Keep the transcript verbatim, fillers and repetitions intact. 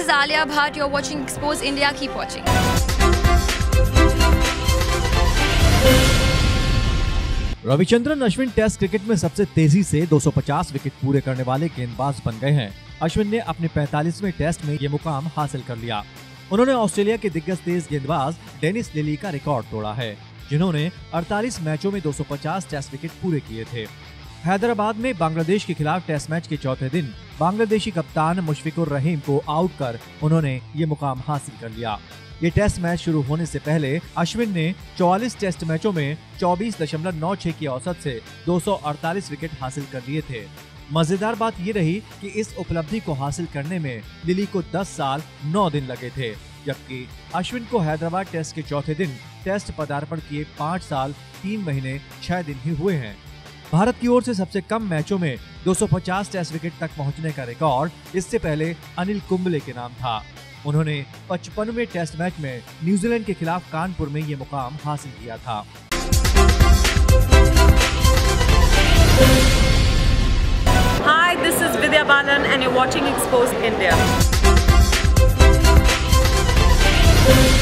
is Alia Bhatt. You're watching Expose India. Keep watching. Ravichandran Ashwin test cricket में सबसे तेजी से दो सौ पचास विकेट पूरे करने वाले गेंदबाज बन गए हैं। अश्विन ने अपने पैंतालीसवें टेस्ट में ये मुकाम हासिल कर लिया। उन्होंने ऑस्ट्रेलिया के दिग्गज तेज गेंदबाज डेनिस लिली का रिकॉर्ड तोड़ा है, जिन्होंने अड़तालीस मैचों में दो सौ पचास टेस्ट विकेट पूरे किए थे। हैदराबाद में बांग्लादेश के खिलाफ टेस्ट मैच के चौथे दिन बांग्लादेशी कप्तान मुशफिकुर रहीम को आउट कर उन्होंने ये मुकाम हासिल कर लिया। ये टेस्ट मैच शुरू होने से पहले अश्विन ने चौवालीस टेस्ट मैचों में चौबीस दशमलव नौ छह की औसत से दो सौ अड़तालीस विकेट हासिल कर लिए थे। मजेदार बात ये रही कि इस उपलब्धि को हासिल करने में लिली को दस साल नौ दिन लगे थे, जबकि अश्विन को हैदराबाद टेस्ट के चौथे दिन टेस्ट पदार्पण किए पाँच साल तीन महीने छह दिन ही हुए हैं। भारत की ओर से सबसे कम मैचों में दो सौ पचास टेस्ट विकेट तक पहुंचने का रिकॉर्ड इससे पहले अनिल कुंबले के नाम था। उन्होंने पचपनवें टेस्ट मैच में न्यूजीलैंड के खिलाफ कानपुर में ये मुकाम हासिल किया था। Hi, this is Vidya Balan and you're watching Expose India.